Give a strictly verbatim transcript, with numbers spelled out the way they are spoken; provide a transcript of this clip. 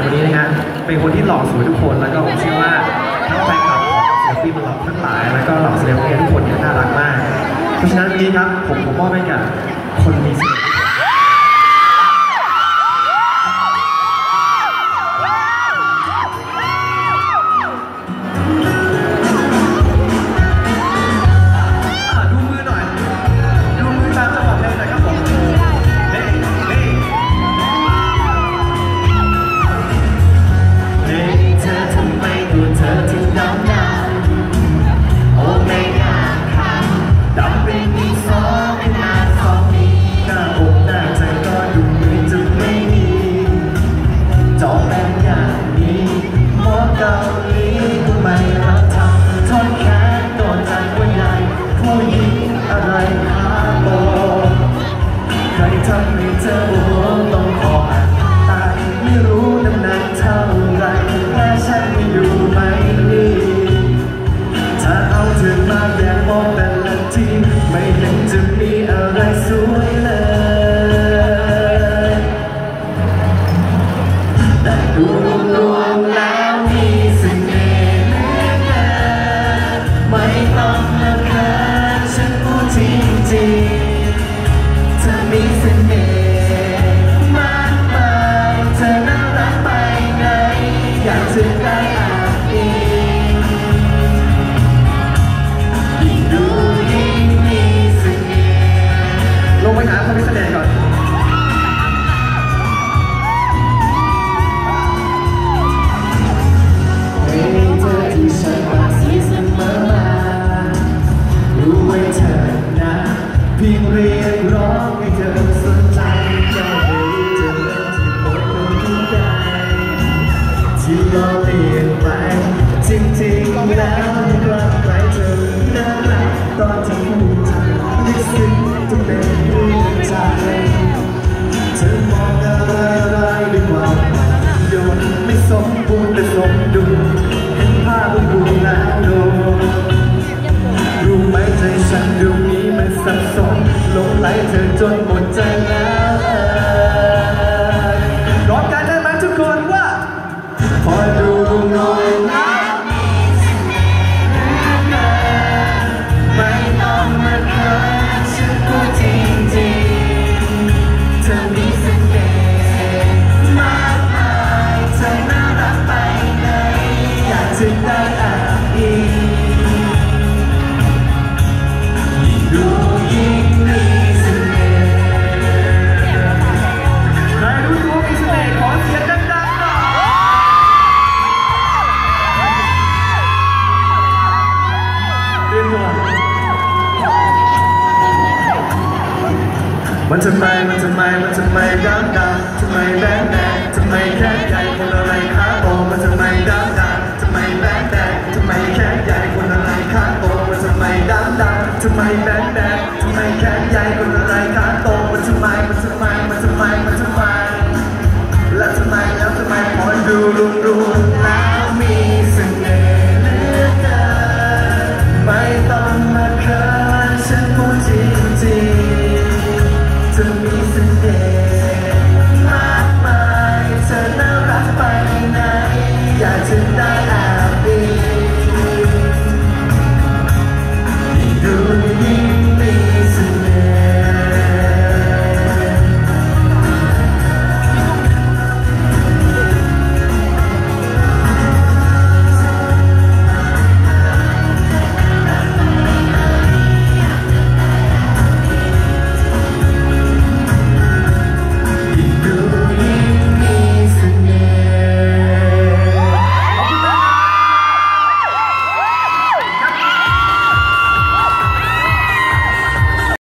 วันนี้นะฮะเป็นคนที่หล่อสวยทุกคนแล้วก็ผมเชื่อว่าทั้งแฟนคลับศิลปินหล่อทั้งหลายแล้วก็เหล่าศิลปินทุกคนเนี่ยน่ารักมากเพราะฉะนั้นวันนี้ครับผมผมมอบให้กับคนมีเสน่ห์จนหมดใจแล้วร้องกันได้ไหมทุกคนว่าพอดูนอนแล้วมีเสน่ห์เหลือเกินไม่ต้องมาเขินฉันพูดจริงๆเธอมีเสน่ห์มากมายเธอน่ารักไปไหนอยากจะได้อ่านอีกยิ่งดูยิ่งมีมันทำไมมันทำไมมันทำไมดำดำทำไมแบนแบนทำไมแค่ใหญ่คนอะไรขาโตมันทำไมดำดำทำไมแบนแบนทำไมแค่ใหญ่คนอะไรขาโตมันทำไมดำดำทำไมแบนแบนทำไมแค่ใหญ่คนอะไรขาโตมันทำไมมันทำไมมันทำไมมันทำไมแล้วทำไมแล้วทำไมพอดูรุมรุมแล้วมีเสน่ห์เหลือเกินไม่ต้องมาเขินฉันพูดจริงๆเธอมีเสน่ห์มากมายเธอน่ารักไปไหนอยากจะได้